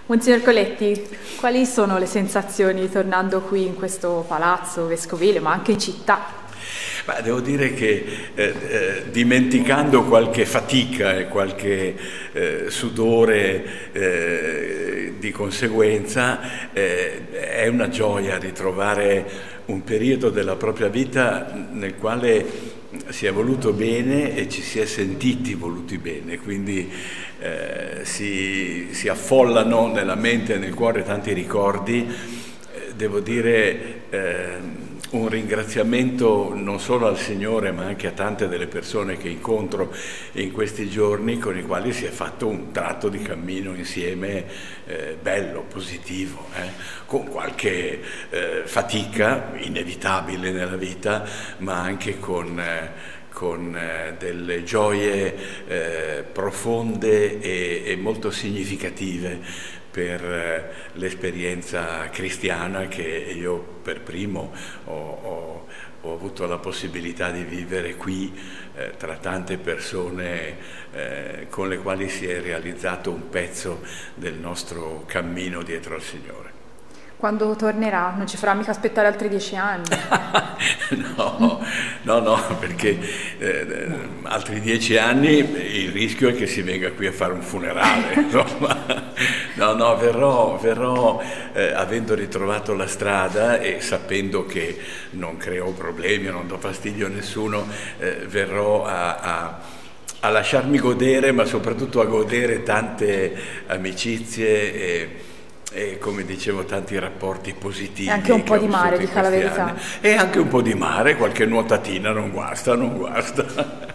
Monsignor Colletti, quali sono le sensazioni tornando qui in questo palazzo vescovile, ma anche in città? Ma devo dire che dimenticando qualche fatica e qualche sudore di conseguenza, è una gioia ritrovare un periodo della propria vita nel quale si è voluto bene e ci si è sentiti voluti bene, quindi si affollano nella mente e nel cuore tanti ricordi. Devo dire un ringraziamento non solo al Signore ma anche a tante delle persone che incontro in questi giorni, con i quali si è fatto un tratto di cammino insieme bello, positivo, con qualche fatica inevitabile nella vita, ma anche con delle gioie profonde e molto significative per l'esperienza cristiana che io per primo ho avuto la possibilità di vivere qui tra tante persone con le quali si è realizzato un pezzo del nostro cammino dietro al Signore. Quando tornerà? Non ci farà mica aspettare altri 10 anni? No, perché altri 10 anni il rischio è che si venga qui a fare un funerale, insomma. No, verrò avendo ritrovato la strada e sapendo che non creo problemi, non do fastidio a nessuno, verrò a lasciarmi godere, ma soprattutto a godere tante amicizie e come dicevo tanti rapporti positivi. E anche un po' di mare, dica la verità. E anche un po' di mare, qualche nuotatina non guasta.